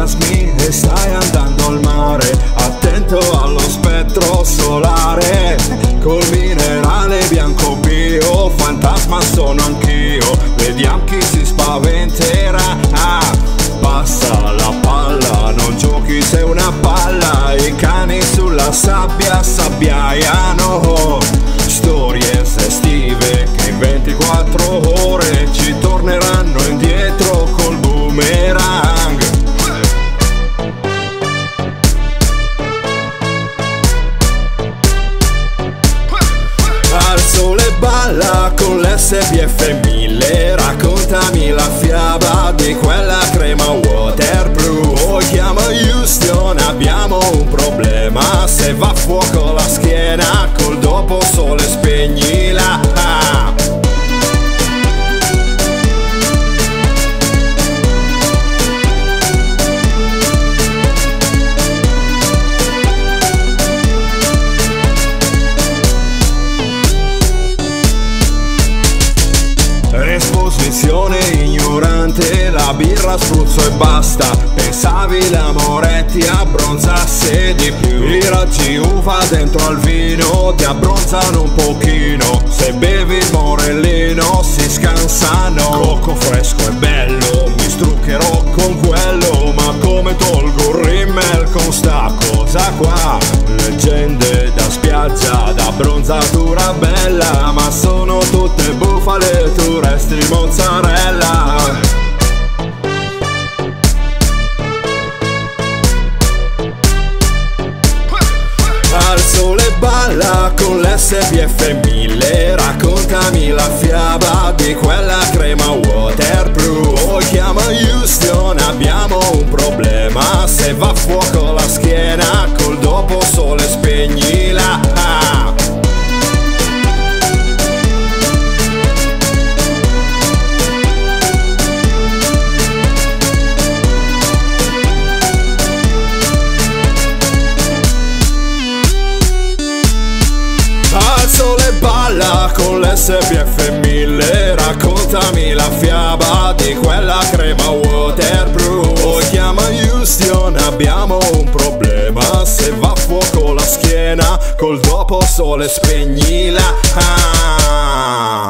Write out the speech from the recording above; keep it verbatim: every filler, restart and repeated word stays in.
entusiasmi e stai andando al mare, attento allo spettro solare. Col minerale bianco bio, fantasma sono anch'io, vediamo chi si spaventerà. Ah, passa la palla, non giochi, sei una palla, i cani sulla sabbia sabbiaiano. Storie estive che in ventiquattro ore ci torneranno indietro col boomerang. Al sole balla con l'S B F mille, raccontami la fiaba di quella crema waterproof. O chiama Houston, abbiamo un problema, se va a fuoco la schiena col dopo sole spegnila. Ah. Esposizione ignorante, la birra spruzzo e basta. Pensavi l'amore ti abbronzasse di più, i raggi uva dentro al vino ti abbronzano un pochino. Se bevi il morellino si scansano. Cocco fresco e bello, mi struccherò con quello, ma come tolgo il rimmel con sta cosa qua? Leggende da spiaggia, da bronzatura bella, ma sono tutte bufale, tu resti mozzarella. Al sole balla con l'S B F mille, raccontami la fiaba di quella crema waterproof. O chiama Houston, abbiamo un problema, se va a fuoco la schiena col dopo sole spegnila. Ah. Al sole balla con l'S B F mille, raccontami la fiaba di quella crema waterproof. O chiama Houston, abbiamo un problema, se va a fuoco la schiena col dopo sole spegnila. Ah.